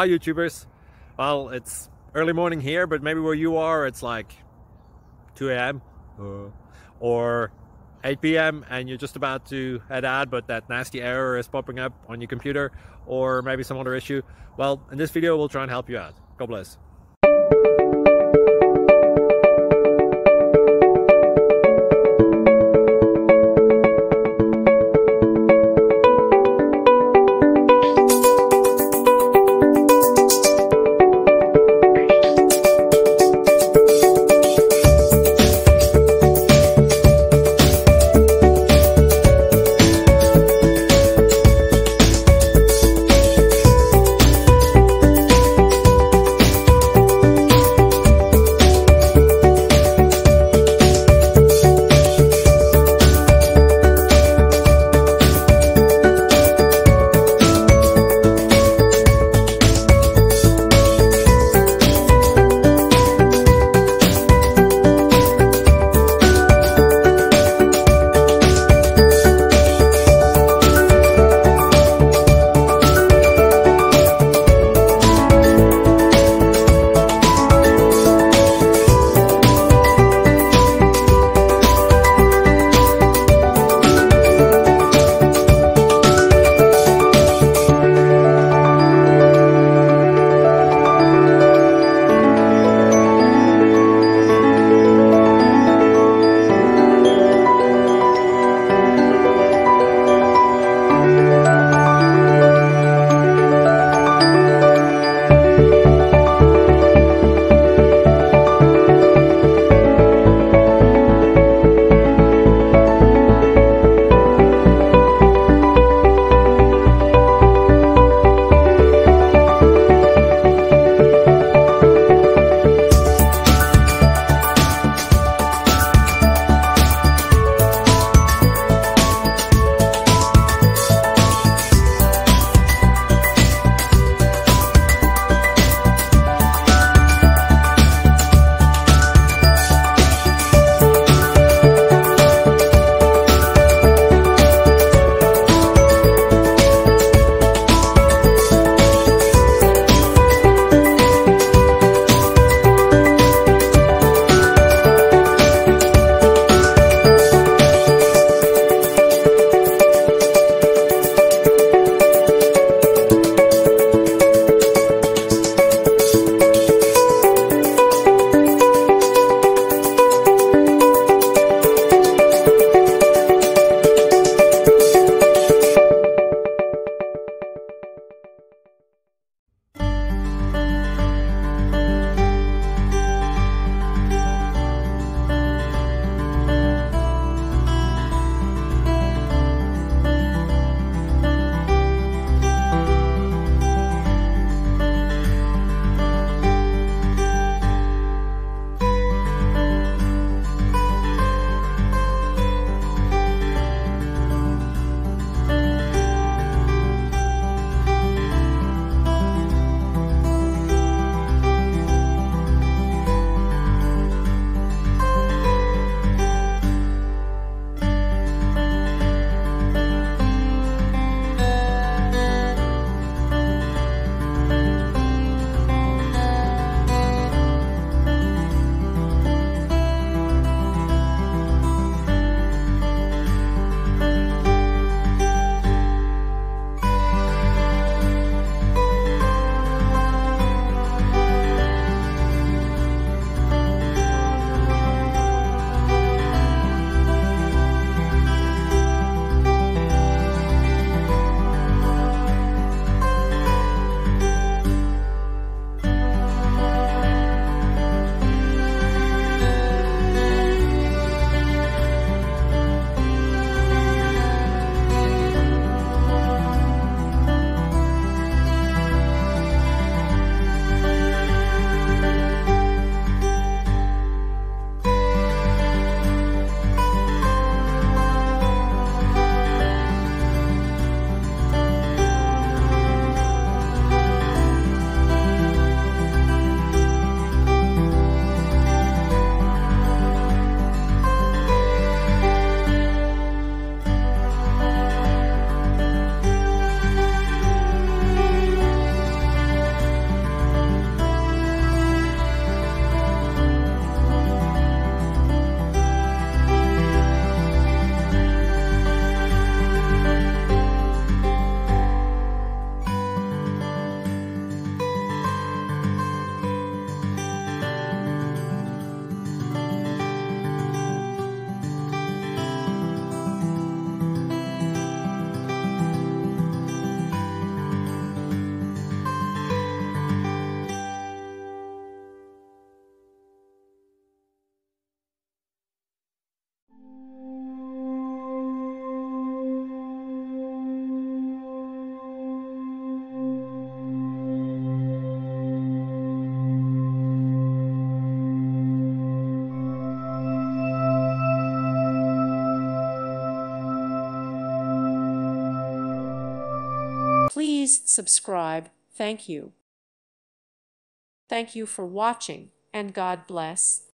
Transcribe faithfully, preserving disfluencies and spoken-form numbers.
Hi YouTubers. Well, it's early morning here, but maybe where you are it's like two A M uh, or eight P M and you're just about to head out, but that nasty error is popping up on your computer, or maybe some other issue. Well, in this video we'll try and help you out. God bless. Please subscribe. Thank you. Thank you for watching, and God bless.